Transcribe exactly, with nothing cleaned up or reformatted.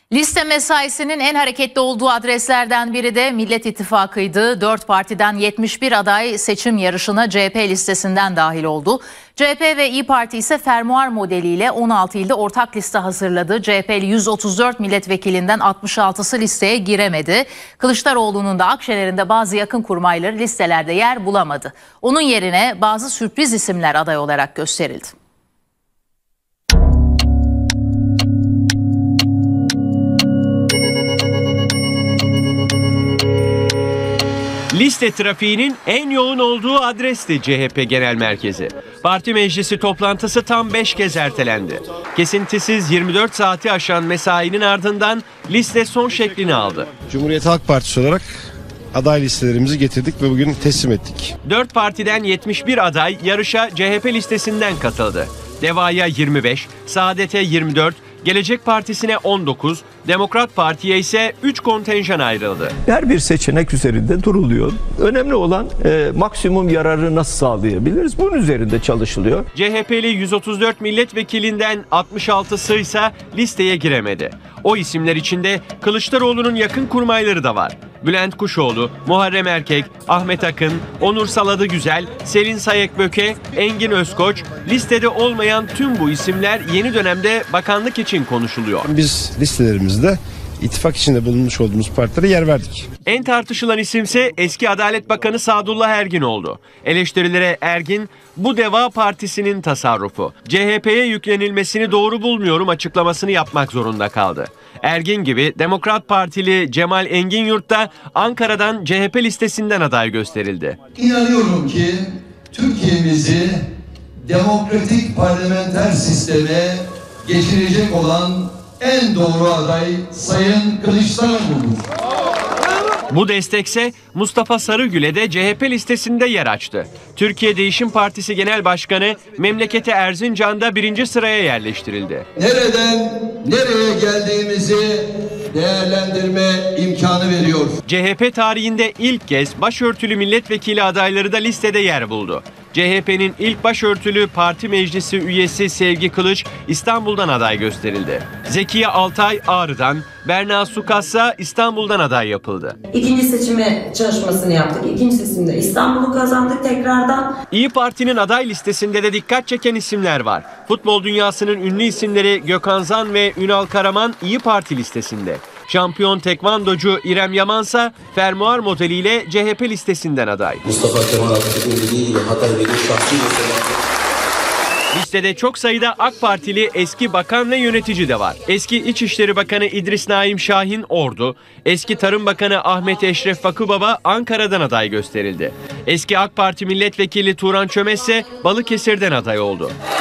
Liste mesaisinin en hareketli olduğu adreslerden biri de Millet İttifakı'ydı. Dört partiden yetmiş bir aday seçim yarışına C H P listesinden dahil oldu. C H P ve İYİ Parti ise fermuar modeliyle on altı ilde ortak liste hazırladı. C H P'li yüz otuz dört milletvekilinden altmış altısı listeye giremedi. Kılıçdaroğlu'nun da Akşener'in bazı yakın kurmayları listelerde yer bulamadı. Onun yerine bazı sürpriz isimler aday olarak gösterildi. Liste trafiğinin en yoğun olduğu adresti C H P Genel Merkezi. Parti meclisi toplantısı tam beş kez ertelendi. Kesintisiz yirmi dört saati aşan mesainin ardından liste son şeklini aldı. Cumhuriyet Halk Partisi olarak aday listelerimizi getirdik ve bugün teslim ettik. Dört partiden yetmiş bir aday yarışa C H P listesinden katıldı. DEVA'ya yirmi beş, Saadet'e yirmi dört, Gelecek Partisi'ne on dokuz, Demokrat Parti'ye ise üç kontenjan ayrıldı. Her bir seçenek üzerinde duruluyor. Önemli olan e, maksimum yararı nasıl sağlayabiliriz? Bunun üzerinde çalışılıyor. C H P'li yüz otuz dört milletvekilinden altmış altısı ise listeye giremedi. O isimler içinde Kılıçdaroğlu'nun yakın kurmayları da var. Bülent Kuşoğlu, Muharrem Erkek, Ahmet Akın, Onur Saladıgüzel, Selin Sayekböke, Engin Özkoç, listede olmayan tüm bu isimler yeni dönemde bakanlık için konuşuluyor. Biz listelerimizde ittifak içinde bulunmuş olduğumuz partilere yer verdik. En tartışılan isimse eski Adalet Bakanı Sadullah Ergin oldu. Eleştirilere Ergin, bu Deva Partisi'nin tasarrufu, C H P'ye yüklenilmesini doğru bulmuyorum açıklamasını yapmak zorunda kaldı. Ergin gibi Demokrat Partili Cemal Enginyurt da Ankara'dan C H P listesinden aday gösterildi. İnanıyorum ki Türkiye'mizi demokratik parlamenter sisteme geçirecek olan en doğru aday Sayın Kılıçdaroğlu'dur. Bu destekse Mustafa Sarıgül'e de C H P listesinde yer açtı. Türkiye Değişim Partisi Genel Başkanı memleketi Erzincan'da birinci sıraya yerleştirildi. Nereden nereye geldiğimizi değerlendirme imkanı veriyor. C H P tarihinde ilk kez başörtülü milletvekili adayları da listede yer buldu. C H P'nin ilk başörtülü parti meclisi üyesi Sevgi Kılıç İstanbul'dan aday gösterildi. Zekiye Altay Ağrı'dan, Berna Sukassa İstanbul'dan aday yapıldı. İkinci seçime çalışmasını yaptık. İkinci seçimde İstanbul'u kazandık tekrardan. İYİ Parti'nin aday listesinde de dikkat çeken isimler var. Futbol dünyasının ünlü isimleri Gökhan Zan ve Ünal Karaman İYİ Parti listesinde. Şampiyon tekvandocu İrem Yamansa fermuar modeliyle C H P listesinden aday. Mustafa Kemal Atatürk'ün dediği gibi Hatay Bey'in şahsi Listede çok sayıda AK Partili eski bakan ve yönetici de var. Eski İçişleri Bakanı İdris Naim Şahin Ordu, eski Tarım Bakanı Ahmet Eşref Fakubaba Ankara'dan aday gösterildi. Eski AK Parti milletvekili Turan Çömez ise Balıkesir'den aday oldu.